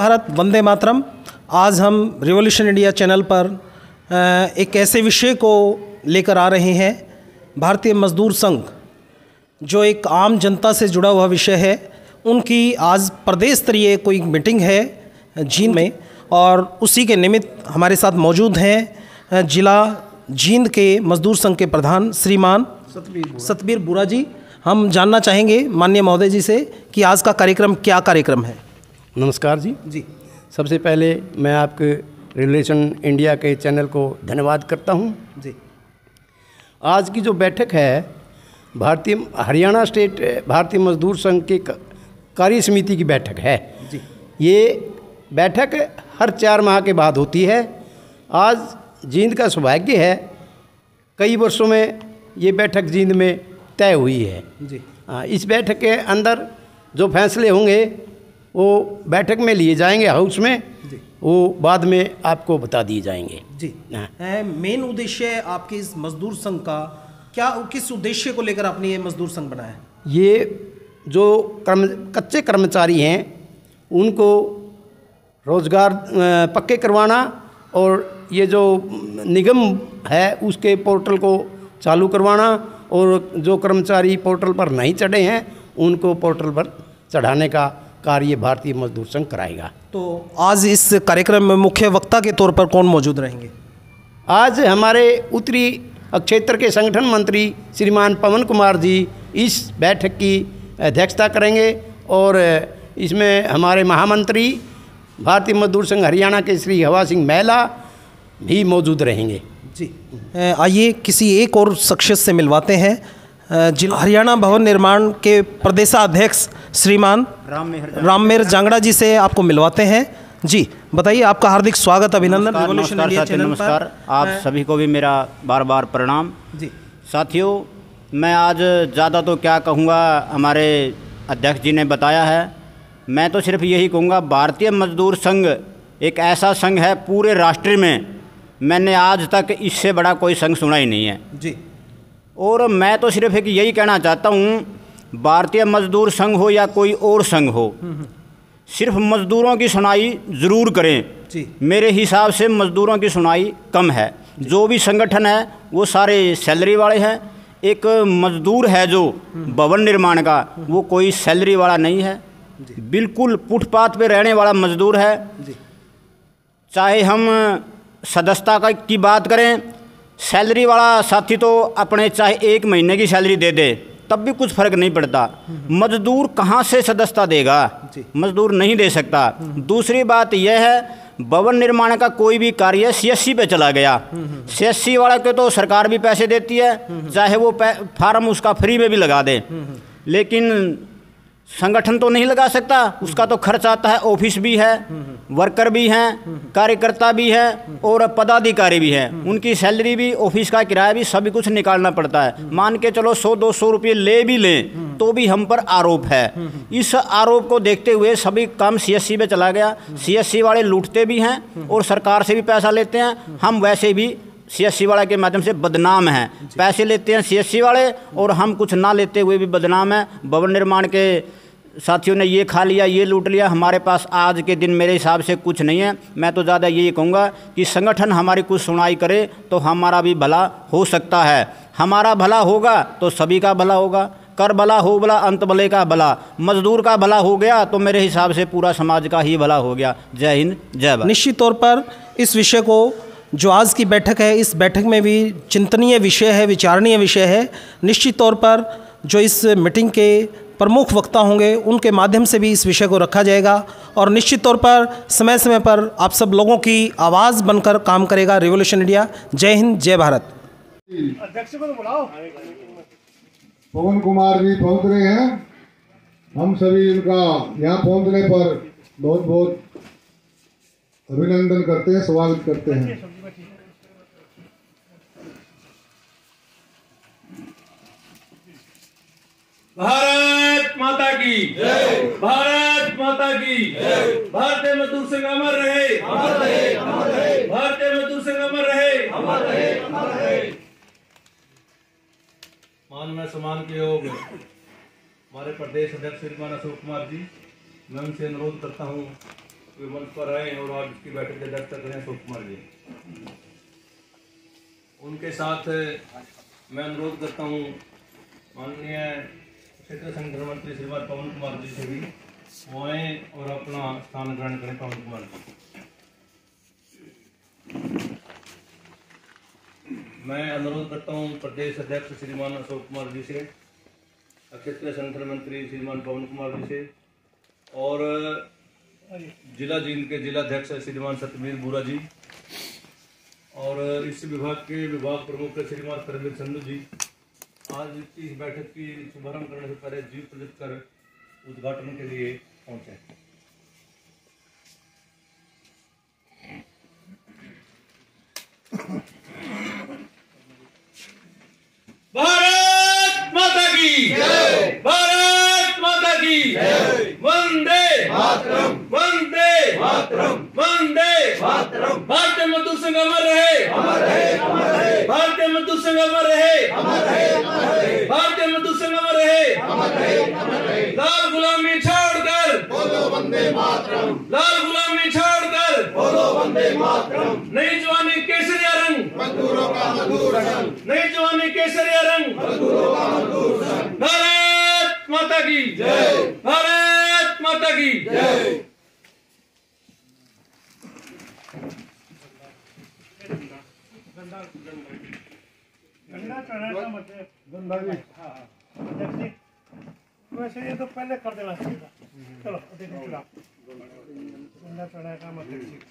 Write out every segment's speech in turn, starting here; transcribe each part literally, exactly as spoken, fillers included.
भारत, वंदे मातरम। आज हम revolution India channel पर एक ऐसे विषय को लेकर आ रहे हैं, भारतीय मजदूर संघ जो एक आम जनता से जुड़ा हुआ विषय है। उनकी आज प्रदेश स्तरीय कोई मीटिंग है जींद में, और उसी के निमित्त हमारे साथ मौजूद हैं जिला जींद के मजदूर संघ के प्रधान श्रीमान सतबीर बुरा जी। हम जानना चाहेंगे माननीय महोदय जी से कि आज का कार्यक्रम क्या कार्यक्रम है। नमस्कार जी जी सबसे पहले मैं आपके रिवॉल्यूशन इंडिया के चैनल को धन्यवाद करता हूं जी। आज की जो बैठक है भारतीय हरियाणा स्टेट भारतीय मजदूर संघ की कार्य समिति की बैठक है जी। ये बैठक हर चार माह के बाद होती है। आज जींद का सौभाग्य है, कई वर्षों में ये बैठक जींद में तय हुई है जी। आ, इस बैठक के अंदर जो फैसले होंगे वो बैठक में लिए जाएंगे हाउस में, वो बाद में आपको बता दिए जाएंगे जी। मेन उद्देश्य आपके इस मजदूर संघ का क्या, किस उद्देश्य को लेकर आपने ये मजदूर संघ बनाया? ये जो कर्म कच्चे कर्मचारी हैं उनको रोज़गार पक्के करवाना, और ये जो निगम है उसके पोर्टल को चालू करवाना, और जो कर्मचारी पोर्टल पर नहीं चढ़े हैं उनको पोर्टल पर चढ़ाने का कार्य भारतीय मजदूर संघ कराएगा। तो आज इस कार्यक्रम में मुख्य वक्ता के तौर पर कौन मौजूद रहेंगे? आज हमारे उत्तरी क्षेत्र के संगठन मंत्री श्रीमान पवन कुमार जी इस बैठक की अध्यक्षता करेंगे, और इसमें हमारे महामंत्री भारतीय मजदूर संघ हरियाणा के श्री हवा सिंह महिला भी मौजूद रहेंगे जी। आइए किसी एक और शख्सियत से मिलवाते हैं। जिला हरियाणा भवन निर्माण के प्रदेशाध्यक्ष श्रीमान राममेर जांगड़ा जी से आपको मिलवाते हैं। जी बताइए, आपका हार्दिक स्वागत, अभिनंदन रिवॉल्यूशन इंडिया चैनल पर। नमस्कार, आप सभी को भी मेरा बार बार प्रणाम जी। साथियों, मैं आज ज़्यादा तो क्या कहूँगा, हमारे अध्यक्ष जी ने बताया है। मैं तो सिर्फ यही कहूँगा, भारतीय मजदूर संघ एक ऐसा संघ है पूरे राष्ट्र में, मैंने आज तक इससे बड़ा कोई संघ सुना ही नहीं है जी। और मैं तो सिर्फ एक यही कहना चाहता हूँ, भारतीय मजदूर संघ हो या कोई और संघ हो, सिर्फ मजदूरों की सुनाई ज़रूर करें जी। मेरे हिसाब से मजदूरों की सुनाई कम है। जो भी संगठन है वो सारे सैलरी वाले हैं। एक मजदूर है जो भवन निर्माण का, वो कोई सैलरी वाला नहीं है, बिल्कुल फुटपाथ पे रहने वाला मजदूर है जी। चाहे हम सदस्यता का की बात करें, सैलरी वाला साथी तो अपने चाहे एक महीने की सैलरी दे दे तब भी कुछ फ़र्क नहीं पड़ता। मजदूर कहाँ से सदस्यता देगा? मजदूर नहीं दे सकता। दूसरी बात यह है, भवन निर्माण का कोई भी कार्य सीएससी पे चला गया, सीएससी वाला के तो सरकार भी पैसे देती है, चाहे वो फार्म उसका फ्री में भी लगा दे, लेकिन संगठन तो नहीं लगा सकता, उसका तो खर्च आता है। ऑफिस भी है, वर्कर भी हैं, कार्यकर्ता भी हैं और पदाधिकारी भी हैं, उनकी सैलरी भी, ऑफिस का किराया भी, सभी कुछ निकालना पड़ता है। मान के चलो सौ दो सौ रुपये ले भी लें तो भी हम पर आरोप है। इस आरोप को देखते हुए सभी काम सीएससी में चला गया। सीएससी वाले लूटते भी हैं और सरकार से भी पैसा लेते हैं। हम वैसे भी सीएससी वाला के माध्यम से बदनाम हैं, पैसे लेते हैं सीएससी वाले और हम कुछ ना लेते हुए भी बदनाम हैं। भवन निर्माण के साथियों ने ये खा लिया, ये लूट लिया। हमारे पास आज के दिन मेरे हिसाब से कुछ नहीं है। मैं तो ज़्यादा यही कहूँगा कि संगठन हमारी कुछ सुनाई करे तो हमारा भी भला हो सकता है। हमारा भला होगा तो सभी का भला होगा। कर भला हो भला, अंत भले का भला। मजदूर का भला हो गया तो मेरे हिसाब से पूरा समाज का ही भला हो गया। जय हिंद, जय भारत। निश्चित तौर पर इस विषय को, जो आज की बैठक है, इस बैठक में भी चिंतनीय विषय है, विचारणीय विषय है। निश्चित तौर पर जो इस मीटिंग के प्रमुख वक्ता होंगे उनके माध्यम से भी इस विषय को रखा जाएगा, और निश्चित तौर पर समय समय पर आप सब लोगों की आवाज़ बनकर काम करेगा रिवॉल्यूशन इंडिया। जय हिंद, जय भारत। अध्यक्ष को तो बुलाओ। पवन कुमार जी पहुंच रहे हैं। हम सभी उनका यहाँ पहुंचने पर बहुत बहुत अभिनंदन करते हैं, स्वागत करते हैं। भारत माता की जय, भारत माता की जय। भारतीय मजदूर संघ अमर रहे, अमर रहे, अमर रहे। भारतीय मजदूर संघ अमर रहे, अमर रहे, अमर रहे। मान में सम्मान के योग हमारे प्रदेश अध्यक्ष श्रीमान अशोक कुमार जी, मैं उनसे अनुरोध करता हूँ वे मंच पर आए और आज की बैठक की अध्यक्षता करें अशोक कुमार जी। उनके साथ मैं अनुरोध करता हूँ माननीय क्षेत्र संगठन मंत्री श्रीमान पवन कुमार जी से भी वो आए और अपना स्थान ग्रहण करें। पवन कुमार जी, मैं अनुरोध करता हूँ प्रदेश अध्यक्ष श्रीमान अशोक कुमार जी से, क्षेत्रीय संगठन मंत्री श्रीमान पवन कुमार जी से और जिला जींद के जिलाध्यक्ष श्रीमान सत्यवीर बुरा जी और इस विभाग के विभाग प्रमुख श्रीमान करवीर संधू जी आज इस बैठक की शुभारंभ करने से पहले जीव प्रज्वलित कर उद्घाटन के लिए पहुंचे। भारत माता की जय, भारत माता की जय, वंदे मातरम, वंदे मातरम, वंदे मातरम। भारतीय मजदूर संघ अमर रहे, अमर रहे, अमर रहे। भारतीय मजदूर संघ अमर रहे, अमर रहे, अमर रहे। भारतीय मजदूर संघ अमर रहे, अमर रहे, अमर रहे। लाल गुलामी छोड़कर बोलो वंदे मातरम, लाल गुलामी छोड़कर बोलो वंदे मातरम। नई जवानी केसरिया रंग, मजदूरों का मजदूर रंग, नई जवानी केसरिया रंग, मजदूरों का मजदूर रंग। भारत माता की जय, भारत माता की जय। गंदा भी हाँ वैसे ये तो पहले कर देना चाहिए था। चलो गंदा चढ़ा का मतलब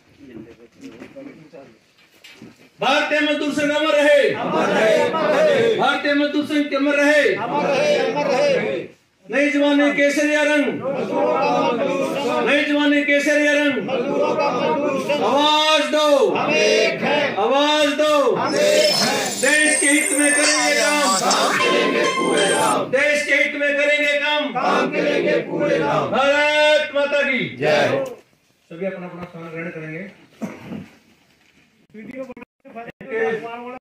भारतीय मजदूर संघ अमर रहे, अमर रहे, अमर रहे। भारतीय मजदूर संघ अमर रहे, अमर रहे, अमर रहे। नई जवानी केसरिया रंग, नई जवानी केसरिया रंग। आवाज दो, आवाज दो। देश के हित में करेंगे काम, देश के हित में करेंगे काम, काम करेंगे पूरे काम। भारत माता की जय। सभी अपना अपना स्थान ग्रहण करेंगे।